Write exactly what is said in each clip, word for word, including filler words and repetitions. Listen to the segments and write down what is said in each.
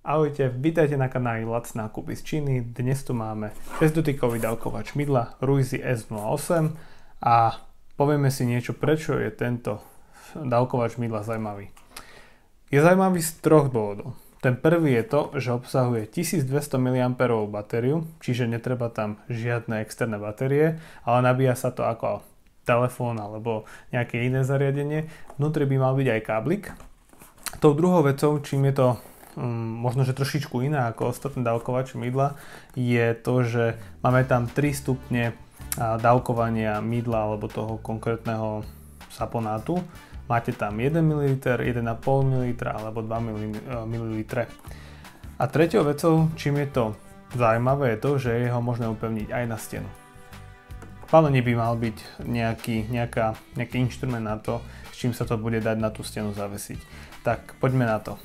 Ahojte, vítajte na kanáli Lac nákupy z Číny. Dnes tu máme bezdotykový dávkovač mydla Ruizy S nula osem a povieme si niečo, prečo je tento dávkovač mydla zaujímavý. Je zaujímavý z troch dôvodov. Ten prvý je to, že obsahuje tisícdvesto miliampérov batériu, čiže netreba tam žiadne externé batérie, ale nabíja sa to ako telefón alebo nejaké iné zariadenie. Vnútri by mal byť aj káblik. Tou druhou vecou, čím je to um, možno že trošičku iné ako ostatné dávkovače mydla, je to, že máme tam tri stupne dávkovania mydla alebo toho konkrétneho saponátu. Máte tam jeden mililiter, jeden a pol mililitra alebo dva mililitre. A treťou vecou, čím je to zaujímavé, je to, že je ho možné upevniť aj na stenu. V balení by mal byť nejaký, nejaká, nejaký inštrument na to, s čím sa to bude dať na tú stenu zavesiť. Tak poďme na to.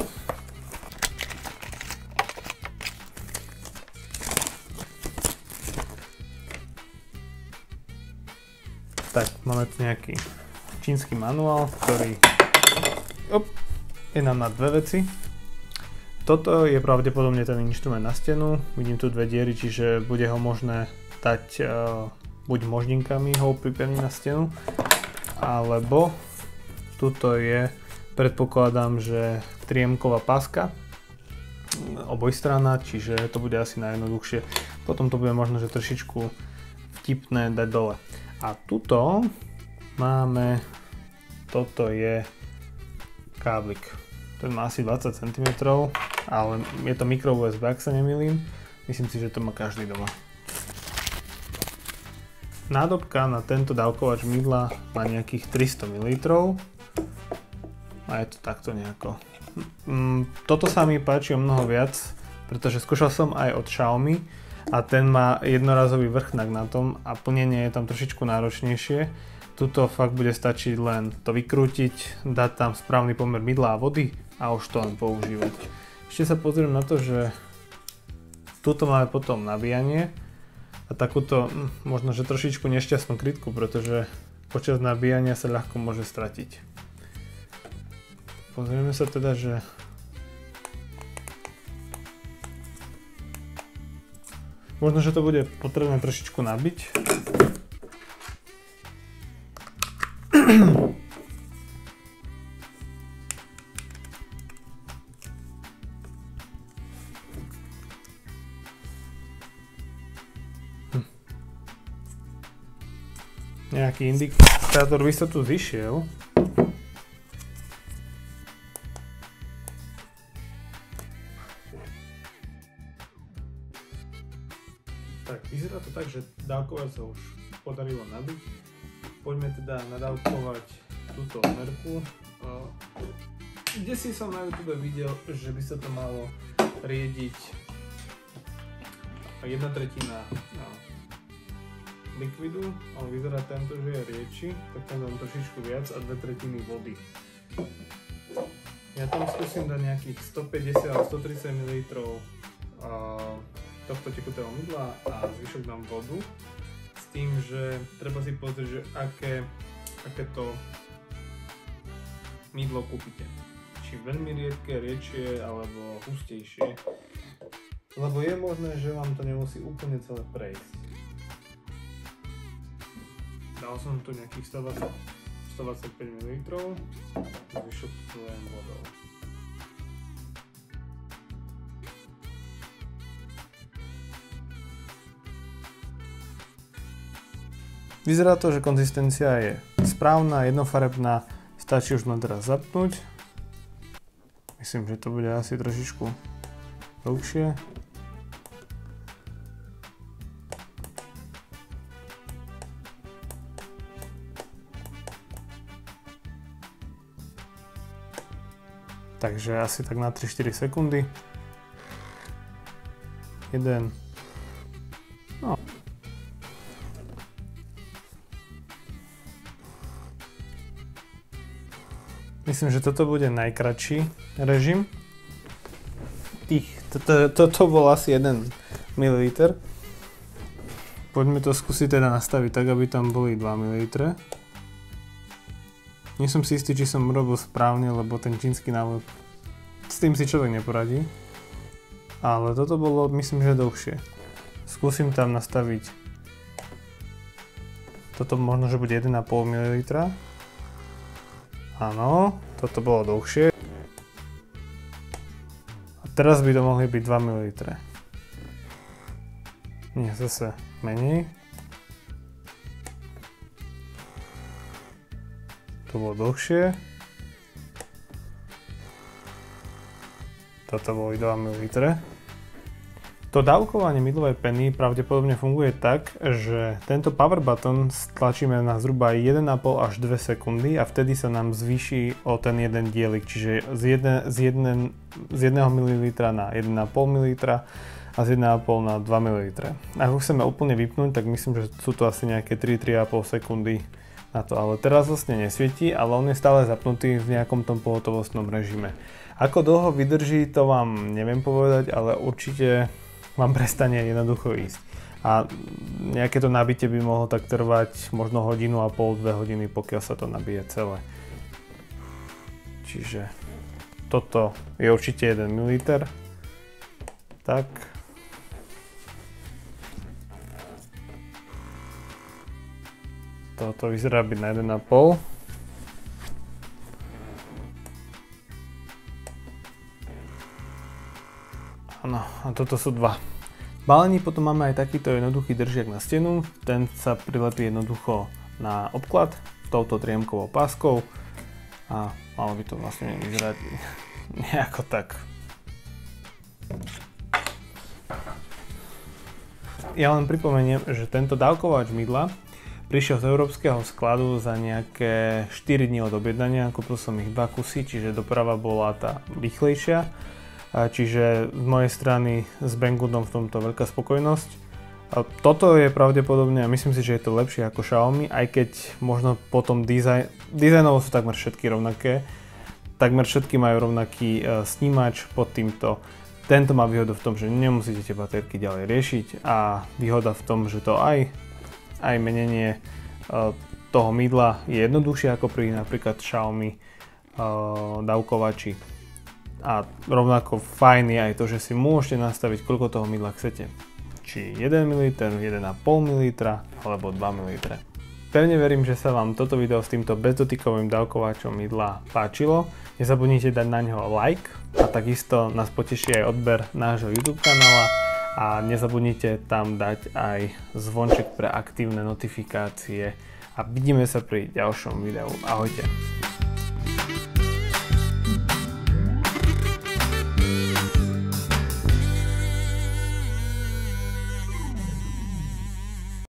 Tak, máme tu nejaký čínsky manuál, ktorý op, je nám na dve veci. Toto je pravdepodobne ten inštrument na stenu. Vidím tu dve diery, čiže bude ho možné dať uh, buď moždinkami ho pripevniť na stenu, alebo tuto je, predpokladám, že triemková páska obojstranná, čiže to bude asi najjednoduchšie. Potom to bude možno, že trošičku vtipné dať dole. A tuto máme, toto je káblik. Ten má asi dvadsať centimetrov, ale je to micro ú es bé, ak sa nemýlim. Myslím si, že to má každý doma. Nádobka na tento dávkovač mydla má nejakých tristo mililitrov a je to takto nejako. Toto sa mi páči o mnoho viac, pretože skúšal som aj od Xiaomi a ten má jednorazový vrchnák na tom a plnenie je tam trošičku náročnejšie. Tuto fakt bude stačiť len to vykrútiť, dať tam správny pomer mydla a vody a už to len používať. Ešte sa pozriem na to, že tuto máme potom nabíjanie a takúto možno, že trošičku nešťastnú krytku, pretože počas nabíjania sa ľahko môže stratiť. Pozrieme sa teda, že možno, že to bude potrebné trošičku nabiť. Nejaký indikátor by sa tu zišiel. Tak, vyzerá to tak, že dávkovač sa už podarilo nabiť. Poďme teda nadávkovať túto merku. Kde si som na YouTube videl, že by sa to malo riediť jedna tretina likvidu, ale vyzerá tento, že je riedší, tak tam dám trošičku viac a dve tretiny vody. Ja tam skúsim dať nejakých stopäťdesiat až stotridsať mililitrov tohto tekutého mydla a zvyšok dám vodu. S tým, že treba si pozrieť, že aké, aké to mydlo kúpite. Či veľmi riedke, riedšie alebo hustejšie. Lebo je možné, že vám to nemusí úplne celé prejsť. Dal som tu nejakých stodvadsať, stodvadsaťpäť mililitrov, zvyšok len vodou. Vyzerá to, že konzistencia je správna, jednofarebná, stačí už len teraz zapnúť. Myslím, že to bude asi trošičku dlhšie. Takže asi tak na tri štyri sekundy. Jeden. No. Myslím, že toto bude najkratší režim. Tých, toto, toto bol asi jeden mililiter. Poďme to skúsiť teda nastaviť tak, aby tam boli dva mililitre. Nie som si istý, či som robil správne, lebo ten čínsky návod, s tým si človek neporadí. ale toto bolo, myslím, že dlhšie. Skúsim tam nastaviť, toto možno, že bude jeden a pol mililitra. Áno, toto bolo dlhšie. A teraz by to mohli byť dva mililitre. Nie, zase menej. To bolo dlhšie. Toto boli dva mililitre. To dávkovanie mydlovej peny pravdepodobne funguje tak, že tento power button stlačíme na zhruba jeden a pol až dve sekundy a vtedy sa nám zvýši o ten jeden dielik, čiže z, jedne, z, jedne, z jedného mililitra na jeden a pol mililitra a z jeden a pol na dva mililitre. Ak ho chceme úplne vypnúť, tak myslím, že sú to asi nejaké tri až tri a pol sekundy na to, ale teraz vlastne nesvietí, ale on je stále zapnutý v nejakom tom pohotovostnom režime. Ako dlho vydrží, to vám neviem povedať, ale určite vám prestane jednoducho ísť. A nejaké to nabitie by mohlo tak trvať možno hodinu a pol, dve hodiny, pokiaľ sa to nabije celé. Čiže toto je určite jeden mililiter. Tak. Toto vyzerá byť na jeden a pol. Áno, a toto sú dva. V balení potom máme aj takýto jednoduchý držiak na stenu. Ten sa prilepí jednoducho na obklad touto triemkovou páskou a malo by to vlastne vyzerať nejako tak. Ja len pripomeniem, že tento dávkovač mydla prišiel z európskeho skladu za nejaké štyri dní od objednania. Kúpil som ich dva kusy, čiže doprava bola tá rýchlejšia. Čiže z mojej strany s Banggoodom v tomto veľká spokojnosť. A toto je pravdepodobne, a myslím si, že je to lepšie ako Xiaomi, aj keď možno potom dizajn, dizajnovo sú takmer všetky rovnaké. Takmer všetky majú rovnaký snímač pod týmto. Tento má výhodu v tom, že nemusíte tie baterky ďalej riešiť a výhoda v tom, že to aj, aj menenie toho mydla je jednoduchšie ako pri napríklad Xiaomi dávkovači. A rovnako fajn je aj to, že si môžete nastaviť, koľko toho mydla chcete. Či jeden mililiter, jeden a pol mililitra alebo dva mililitre. Pevne verím, že sa vám toto video s týmto bezdotykovým dávkovačom mydla páčilo. Nezabudnite dať na neho like a takisto nás poteší aj odber nášho YouTube kanála a nezabudnite tam dať aj zvonček pre aktívne notifikácie a vidíme sa pri ďalšom videu. Ahojte.